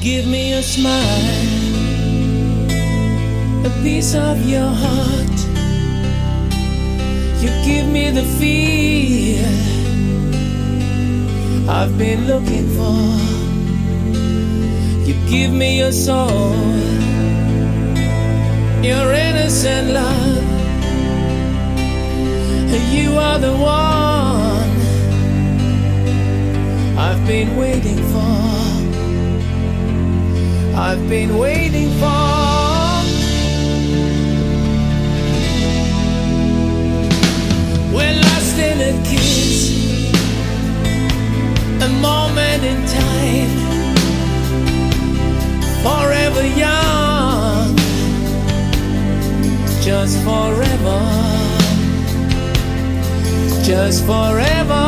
give me a smile, a piece of your heart. You give me the feel I've been looking for. You give me your soul, your innocent love. You are the one I've been waiting for. I've been waiting for. We're lost in a kiss, a moment in time, forever young, just forever, just forever.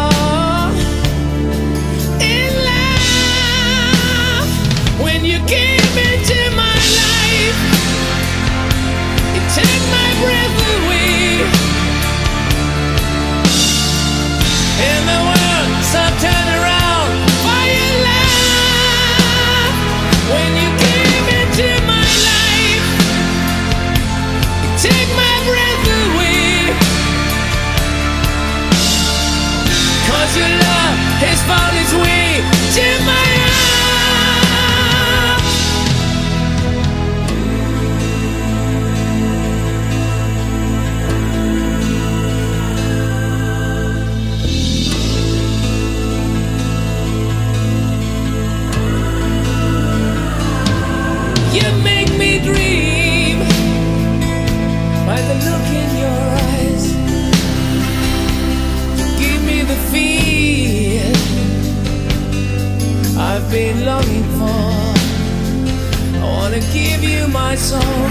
In love, when you came into my life, you took my breath away, and the world stopped turning around for your love. When you came into my life, you took my breath away, 'cause your love has found its way to my heart. You make me dream by the look in your eyes. You give me the feel I've been longing for. I wanna give you my soul,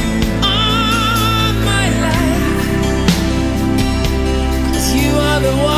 all my life, 'cause you are the one